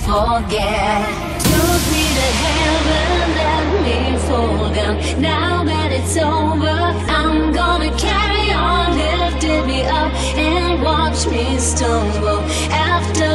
forget. Took me to heaven, let me fall down. Now that it's over, I'm gonna carry on. Lifted me up and watch me stumble. After